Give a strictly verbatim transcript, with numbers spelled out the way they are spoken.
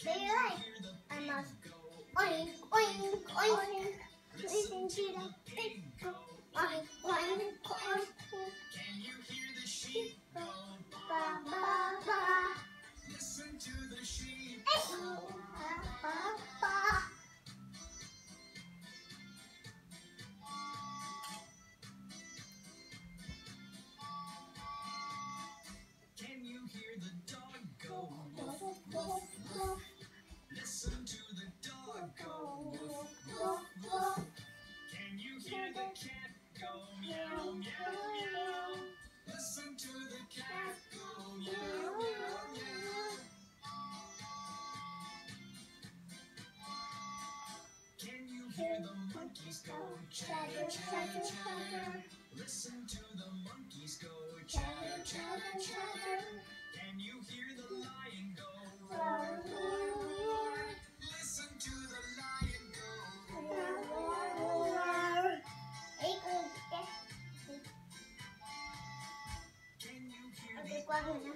They like I must oink oink oink. Listen to the big go oink oink oink. Can you hear the sheep go ba ba ba? Listen to the sheep go ba ba ba. Can you hear the dog go woof woof woof? Listen to the dog go woof woof woof. Can you hear the cat go meow meow meow? Listen to the cat go meow meow meow. Can you hear the monkeys go chatter chatter chatter? Listen to the monkeys go chatter chatter chatter. Can you hear the lion go roar roar roar? Listen to the lion go roar roar roar. Can you hear the